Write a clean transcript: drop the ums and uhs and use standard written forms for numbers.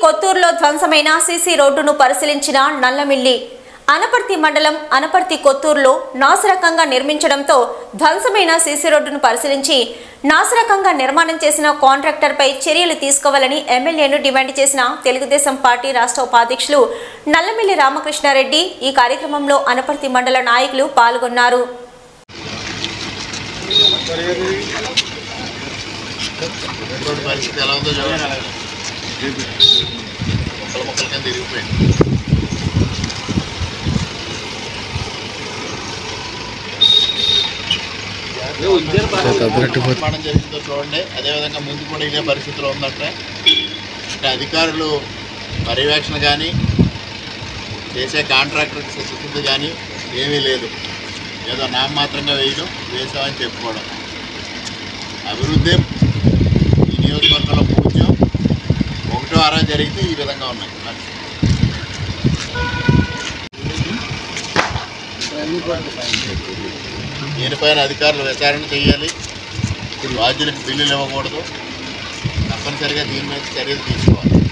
కొత్తూరులో ధ్వంసమైన CC రోడ్డును పరిశీలించిన నల్లమిల్లి. అనపర్తి మండలం అనపర్తి కొత్తూరులో నాసిరకంగా నిర్మించడంతో ధ్వంసమైన సీసీ రోడ్డును పరిశీలించి నాసిరకంగా నిర్మాణం చేసిన కాంట్రాక్టర్పై చర్యలు తీసుకోవాలని ఎమ్మెల్యేను డిమాండ్ చేసిన తెలుగుదేశం పార్టీ రాష్ట్ర ఉపాధ్యక్షులు నల్లమిల్లి రామకృష్ణారెడ్డి. ఈ కార్యక్రమంలో అనపర్తి మండల నాయకులు పాల్గొన్నారు. నిర్మాణం జరిగిందో చూడండి. అదేవిధంగా ముందు కూడా ఇదే పరిస్థితిలో ఉందంటే అధికారులు పర్యవేక్షణ కానీ చేసే కాంట్రాక్టర్కి సిద్ధత కానీ ఏమీ లేదు. ఏదో నామమాత్రంగా వేసామని చెప్పుకోవడం. అభివృద్ధి ఈ నియోజకవర్గంలో పూజ్యం 1/6 జరిగితే ఈ విధంగా ఉన్నాయి. దీనిపైన అధికారులు విచారణ చేయాలి. బాధ్యులకు బిల్లులు ఇవ్వకూడదు. తప్పనిసరిగా దీని మీద చర్యలు తీసుకోవాలి.